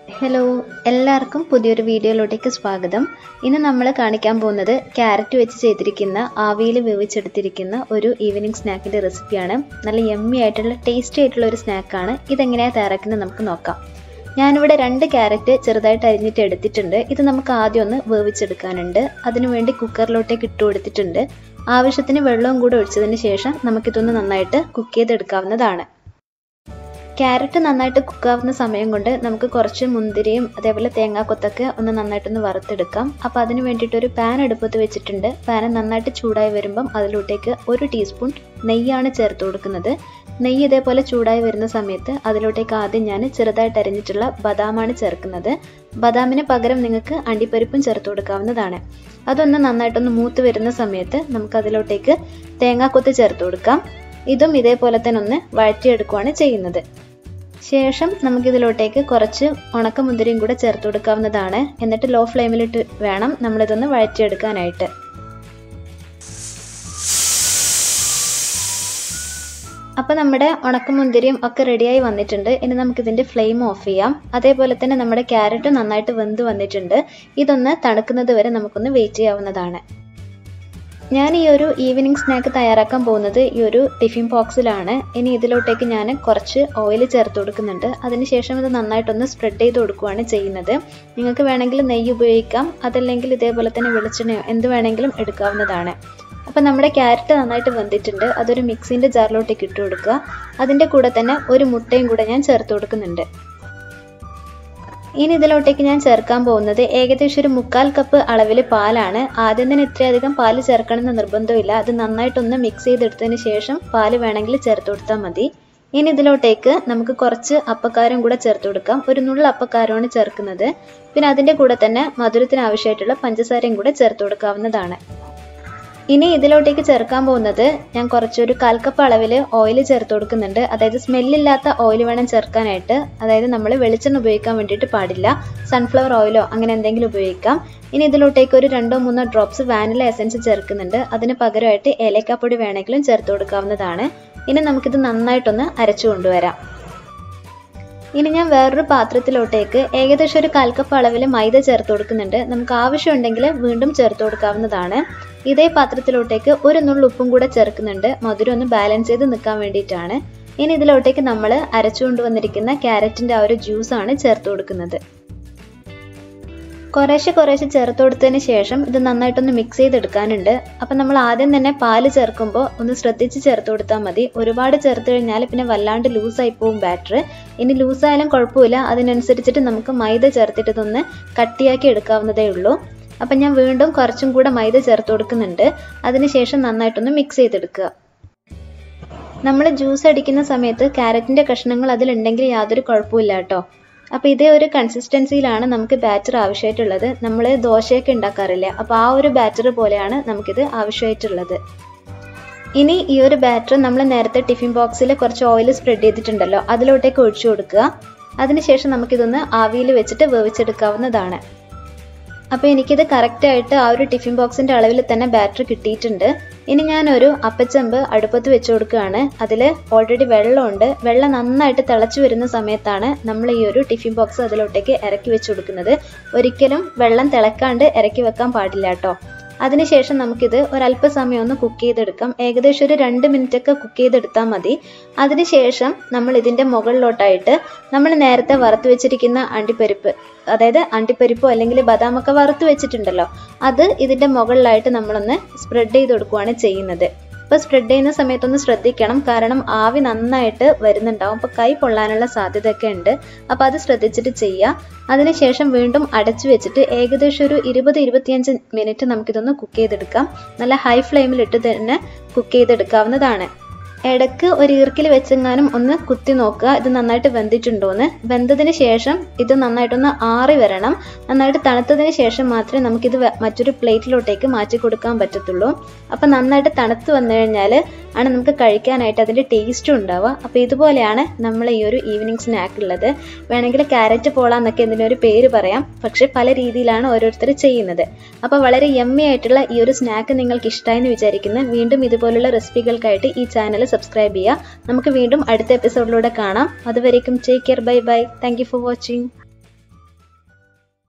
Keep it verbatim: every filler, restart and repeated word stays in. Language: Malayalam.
ഹലോ, എല്ലാവർക്കും പുതിയൊരു വീഡിയോയിലോട്ടേക്ക് സ്വാഗതം. ഇന്ന് നമ്മൾ കാണിക്കാൻ പോകുന്നത് ക്യാരറ്റ് വെച്ച് ചെയ്തിരിക്കുന്ന ആവിയിൽ വേവിച്ചെടുത്തിരിക്കുന്ന ഒരു ഈവനിങ് സ്നാക്കിൻ്റെ റെസിപ്പിയാണ്. നല്ല യമ്മി ആയിട്ടുള്ള ടേസ്റ്റി ആയിട്ടുള്ള ഒരു സ്നാക്കാണ്. ഇതെങ്ങനെയാണ് തയ്യാറാക്കുന്നത് നമുക്ക് നോക്കാം. ഞാനിവിടെ രണ്ട് ക്യാരറ്റ് ചെറുതായിട്ട് അരിഞ്ഞിട്ട് എടുത്തിട്ടുണ്ട്. ഇത് നമുക്ക് ആദ്യം ഒന്ന് വേവിച്ചെടുക്കാനുണ്ട്. അതിനുവേണ്ടി കുക്കറിലോട്ടേക്ക് ഇട്ട് കൊടുത്തിട്ടുണ്ട്. ആവശ്യത്തിന് വെള്ളവും കൂടെ ഒഴിച്ചതിന് ശേഷം നമുക്കിതൊന്ന് നന്നായിട്ട് കുക്ക് ചെയ്തെടുക്കാവുന്നതാണ്. ക്യാരറ്റ് നന്നായിട്ട് കുക്കാവുന്ന സമയം കൊണ്ട് നമുക്ക് കുറച്ച് മുന്തിരിയും അതേപോലെ തേങ്ങാക്കൊത്തൊക്കെ ഒന്ന് നന്നായിട്ടൊന്ന് വറുത്തെടുക്കാം. അപ്പോൾ അതിന് വേണ്ടിയിട്ടൊരു പാൻ അടുപ്പത്ത് വെച്ചിട്ടുണ്ട്. പാൻ നന്നായിട്ട് ചൂടായി വരുമ്പം അതിലോട്ടേക്ക് ഒരു ടീസ്പൂൺ നെയ്യാണ് ചേർത്ത് കൊടുക്കുന്നത്. നെയ്യ് ഇതേപോലെ ചൂടായി വരുന്ന സമയത്ത് അതിലോട്ടേക്ക് ആദ്യം ഞാൻ ചെറുതായിട്ട് അരിഞ്ഞിട്ടുള്ള ബദാമാണ് ചേർക്കുന്നത്. ബദാമിന് പകരം നിങ്ങൾക്ക് അണ്ടിപ്പരിപ്പും ചേർത്ത് കൊടുക്കാവുന്നതാണ്. അതൊന്ന് നന്നായിട്ടൊന്ന് മൂത്ത് വരുന്ന സമയത്ത് നമുക്ക് അതിലോട്ടേക്ക് തേങ്ങാക്കൊത്ത് ചേർത്ത് കൊടുക്കാം. ഇതും ഇതേപോലെ തന്നെ ഒന്ന് വഴറ്റിയെടുക്കുകയാണ് ചെയ്യുന്നത്. ശേഷം നമുക്കിതിലോട്ടേക്ക് കുറച്ച് ഉണക്കമുന്തിരിയും കൂടെ ചേർത്ത് കൊടുക്കാവുന്നതാണ്. എന്നിട്ട് ലോ ഫ്ലെയിമിലിട്ട് വേണം നമ്മളിതൊന്ന് വഴറ്റിയെടുക്കാനായിട്ട്. അപ്പോൾ നമ്മുടെ ഉണക്കമുന്തിരിയും ഒക്കെ റെഡിയായി വന്നിട്ടുണ്ട്. ഇനി നമുക്കിതിൻ്റെ ഫ്ലെയിം ഓഫ് ചെയ്യാം. അതേപോലെ തന്നെ നമ്മുടെ ക്യാരറ്റ് നന്നായിട്ട് വെന്ത് വന്നിട്ടുണ്ട്. ഇതൊന്ന് തണുക്കുന്നത് വരെ നമുക്കൊന്ന് വെയിറ്റ് ചെയ്യാവുന്നതാണ്. ഞാൻ ഈ ഒരു ഈവനിങ് സ്നാക്ക് തയ്യാറാക്കാൻ പോകുന്നത് ഈ ഒരു ടിഫിൻ ബോക്സിലാണ്. ഇനി ഇതിലോട്ടേക്ക് ഞാൻ കുറച്ച് ഓയിൽ ചേർത്ത് കൊടുക്കുന്നുണ്ട്. അതിനുശേഷം ഇത് നന്നായിട്ടൊന്ന് സ്പ്രെഡ് ചെയ്ത് കൊടുക്കുകയാണ് ചെയ്യുന്നത്. നിങ്ങൾക്ക് വേണമെങ്കിൽ നെയ്യ് ഉപയോഗിക്കാം, അതല്ലെങ്കിൽ ഇതേപോലെ തന്നെ വെളിച്ചെണ്ണയോ എന്ത് വേണമെങ്കിലും എടുക്കാവുന്നതാണ്. അപ്പോൾ നമ്മുടെ ക്യാരറ്റ് നന്നായിട്ട് വെന്തിട്ടുണ്ട്. അതൊരു മിക്സിൻ്റെ ജാറിലോട്ടേക്ക് ഇട്ട് കൊടുക്കുക. അതിൻ്റെ കൂടെ തന്നെ ഒരു മുട്ടയും കൂടെ ഞാൻ ചേർത്ത് കൊടുക്കുന്നുണ്ട്. ഇനി ഇതിലോട്ടേക്ക് ഞാൻ ചേർക്കാൻ പോകുന്നത് ഏകദേശം ഒരു മുക്കാൽ കപ്പ് അളവിൽ പാലാണ്. ആദ്യം തന്നെ ഇത്രയധികം പാല് ചേർക്കണമെന്ന് നിർബന്ധമില്ല. അത് നന്നായിട്ടൊന്ന് മിക്സ് ചെയ്തെടുത്തതിന് ശേഷം പാല് വേണമെങ്കിൽ ചേർത്ത് കൊടുത്താൽ മതി. ഇനി ഇതിലോട്ടേക്ക് നമുക്ക് കുറച്ച് അപ്പക്കാരം കൂടെ ചേർത്ത് കൊടുക്കാം. ഒരു നുള്ള അപ്പക്കാരമാണ് ചേർക്കുന്നത്. പിന്നെ അതിൻ്റെ കൂടെ തന്നെ മധുരത്തിന് ആവശ്യമായിട്ടുള്ള പഞ്ചസാരയും കൂടെ ചേർത്ത് കൊടുക്കാവുന്നതാണ്. ഇനി ഇതിലോട്ടേക്ക് ചേർക്കാൻ പോകുന്നത് ഞാൻ കുറച്ചൊരു കാൽ കപ്പ് അളവിൽ ഓയിൽ ചേർത്ത് കൊടുക്കുന്നുണ്ട്. അതായത് സ്മെല്ലില്ലാത്ത ഓയിൽ വേണം ചേർക്കാനായിട്ട്. അതായത് നമ്മൾ വെളിച്ചെണ്ണ ഉപയോഗിക്കാൻ വേണ്ടിയിട്ട് പാടില്ല. സൺഫ്ലവർ ഓയിലോ അങ്ങനെ എന്തെങ്കിലും ഉപയോഗിക്കാം. ഇനി ഇതിലോട്ടേക്ക് ഒരു രണ്ടോ മൂന്നോ ഡ്രോപ്സ് വാനില എസൻസ് ചേർക്കുന്നുണ്ട്. അതിന് പകരമായിട്ട് ഏലക്കാപ്പൊടി വേണമെങ്കിലും ചേർത്ത് കൊടുക്കാവുന്നതാണ്. ഇനി നമുക്കിത് നന്നായിട്ടൊന്ന് അരച്ചു കൊണ്ടുവരാം. ഇനി ഞാൻ വേറൊരു പാത്രത്തിലോട്ടേക്ക് ഏകദേശം ഒരു കാൽ കപ്പ് അളവിൽ മൈദ ചേർത്ത് കൊടുക്കുന്നുണ്ട്. നമുക്ക് ആവശ്യമുണ്ടെങ്കിൽ വീണ്ടും ചേർത്ത് കൊടുക്കാവുന്നതാണ്. ഇതേ പാത്രത്തിലോട്ടേക്ക് ഒരു നുള്ളു ഉപ്പും കൂടെ ചേർക്കുന്നുണ്ട്. മധുരം ഒന്ന് ബാലൻസ് ചെയ്ത് നിൽക്കാൻ വേണ്ടിയിട്ടാണ്. ഇനി ഇതിലോട്ടേക്ക് നമ്മൾ അരച്ചു കൊണ്ടുവന്നിരിക്കുന്ന ക്യാരറ്റിൻ്റെ ആ ഒരു ജ്യൂസാണ് ചേർത്ത് കൊടുക്കുന്നത്. കുറേശ്ശെ കുറേശ്ശെ ചേർത്ത് കൊടുത്തതിന് ശേഷം ഇത് നന്നായിട്ടൊന്ന് മിക്സ് ചെയ്തെടുക്കാനുണ്ട്. അപ്പം നമ്മൾ ആദ്യം തന്നെ പാല് ചേർക്കുമ്പോൾ ഒന്ന് ശ്രദ്ധിച്ച് ചേർത്ത് കൊടുത്താൽ മതി. ഒരുപാട് ചേർത്ത് കഴിഞ്ഞാൽ പിന്നെ വല്ലാണ്ട് ലൂസായി പോവും ബാറ്റർ. ഇനി ലൂസായാലും കുഴപ്പമില്ല. അതിനനുസരിച്ചിട്ട് നമുക്ക് മൈദ ചേർത്തിട്ട് ഇതൊന്ന് കട്ടിയാക്കി എടുക്കാവുന്നതേ ഉള്ളൂ. അപ്പം ഞാൻ വീണ്ടും കുറച്ചും കൂടെ മൈദ ചേർത്ത് കൊടുക്കുന്നുണ്ട്. അതിനുശേഷം നന്നായിട്ടൊന്ന് മിക്സ് ചെയ്തെടുക്കുക. നമ്മൾ ജ്യൂസ് അടിക്കുന്ന സമയത്ത് ക്യാരറ്റിൻ്റെ കഷ്ണങ്ങൾ അതിലുണ്ടെങ്കിൽ യാതൊരു കുഴപ്പമില്ല കേട്ടോ. അപ്പോൾ ഇതേ ഒരു കൺസിസ്റ്റൻസിയിലാണ് നമുക്ക് ബാറ്റർ ആവശ്യമായിട്ടുള്ളത്. നമ്മൾ ദോശയൊക്കെ ഉണ്ടാക്കാറില്ല, അപ്പോൾ ആ ഒരു ബാറ്റർ പോലെയാണ് നമുക്കിത് ആവശ്യമായിട്ടുള്ളത്. ഇനി ഈ ഒരു ബാറ്റർ നമ്മൾ നേരത്തെ ടിഫിൻ ബോക്സിൽ കുറച്ച് ഓയിൽ സ്പ്രെഡ് ചെയ്തിട്ടുണ്ടല്ലോ, അതിലോട്ടേക്ക് ഒഴിച്ചു കൊടുക്കുക. അതിനുശേഷം നമുക്കിതൊന്ന് ആവിയിൽ വെച്ചിട്ട് വേവിച്ചെടുക്കാവുന്നതാണ്. അപ്പോൾ എനിക്കിത് കറക്റ്റായിട്ട് ആ ഒരു ടിഫിൻ ബോക്സിൻ്റെ അളവിൽ തന്നെ ബാറ്റർ കിട്ടിയിട്ടുണ്ട്. ഇനി ഞാനൊരു അപ്പച്ചെമ്പ് അടുപ്പത്ത് വെച്ച് കൊടുക്കുകയാണ്. അതിൽ ഓൾറെഡി വെള്ളമുണ്ട്. വെള്ളം നന്നായിട്ട് തിളച്ചു വരുന്ന സമയത്താണ് നമ്മൾ ഈ ഒരു ടിഫിൻ ബോക്സ് അതിലോട്ടേക്ക് ഇറക്കി വെച്ച് കൊടുക്കുന്നത്. ഒരിക്കലും വെള്ളം തിളക്കാണ്ട് ഇറക്കി വെക്കാൻ പാടില്ല കേട്ടോ. അതിനുശേഷം നമുക്കിത് ഒരല്പസമയം ഒന്ന് കുക്ക് ചെയ്തെടുക്കാം. ഏകദേശം ഒരു രണ്ട് മിനിറ്റ് ഒക്കെ കുക്ക് ചെയ്തെടുത്താൽ മതി. അതിനുശേഷം നമ്മൾ ഇതിൻ്റെ മുകളിലോട്ടായിട്ട് നമ്മൾ നേരത്തെ വറുത്ത് വെച്ചിരിക്കുന്ന അണ്ടിപ്പരിപ്പ്, അതായത് അണ്ടിപ്പരിപ്പോ അല്ലെങ്കിൽ ബദാമൊക്കെ വറുത്ത് വെച്ചിട്ടുണ്ടല്ലോ, അത് ഇതിൻ്റെ മുകളിലായിട്ട് നമ്മളൊന്ന് സ്പ്രെഡ് ചെയ്ത് കൊടുക്കുകയാണ് ചെയ്യുന്നത്. അപ്പോൾ സ്പ്രെഡ് ചെയ്യുന്ന സമയത്തൊന്ന് ശ്രദ്ധിക്കണം, കാരണം ആവി നന്നായിട്ട് വരുന്നുണ്ടാവും. അപ്പോൾ കൈ പൊള്ളാനുള്ള സാധ്യതയൊക്കെ ഉണ്ട്. അപ്പോൾ അത് ശ്രദ്ധിച്ചിട്ട് ചെയ്യുക. അതിനുശേഷം വീണ്ടും അടച്ചു വെച്ചിട്ട് ഏകദേശം ഒരു ഇരുപത് ഇരുപത്തിയഞ്ച് മിനിറ്റ് നമുക്കിതൊന്ന് കുക്ക് ചെയ്തെടുക്കാം. നല്ല ഹൈ ഫ്ലെയിമിലിട്ട് തന്നെ കുക്ക് ചെയ്തെടുക്കാവുന്നതാണ്. ഇടയ്ക്ക് ഒരു ഈർക്കിൽ വെച്ചെങ്ങാനും ഒന്ന് കുത്തി നോക്കുക ഇത് നന്നായിട്ട് വെന്തിട്ടുണ്ടോയെന്ന്. വെന്തതിന് ശേഷം ഇത് നന്നായിട്ടൊന്ന് ആറി വരണം. നന്നായിട്ട് തണുത്തതിന് ശേഷം മാത്രമേ നമുക്കിത് മറ്റൊരു പ്ലേറ്റിലോട്ടേക്ക് മാറ്റി കൊടുക്കാൻ പറ്റത്തുള്ളൂ. അപ്പം നന്നായിട്ട് തണുത്ത് വന്നു കഴിഞ്ഞാൽ ആണ് നമുക്ക് കഴിക്കാനായിട്ട് അതിൻ്റെ ടേസ്റ്റും ഉണ്ടാവുക. അപ്പോൾ ഇതുപോലെയാണ് നമ്മൾ ഈ ഒരു ഈവനിങ് സ്നാക്ക് ഉള്ളത്. വേണമെങ്കിൽ ക്യാരറ്റ് പോള എന്നൊക്കെ ഇതിനൊരു പേര് പറയാം, പക്ഷേ പല രീതിയിലാണ് ഓരോരുത്തർ ചെയ്യുന്നത്. അപ്പോൾ വളരെ യമ്മി ആയിട്ടുള്ള ഈ ഒരു സ്നാക്ക് നിങ്ങൾക്ക് ഇഷ്ടമായെന്ന് വിചാരിക്കുന്നു. വീണ്ടും ഇതുപോലുള്ള റെസിപ്പികൾക്കായിട്ട് ഈ ചാനൽ സബ്സ്ക്രൈബ് ചെയ്യുക. നമുക്ക് വീണ്ടും അടുത്ത എപ്പിസോഡിലൂടെ കാണാം. അതുവരേക്കും take care, bye bye. Thank you for watching.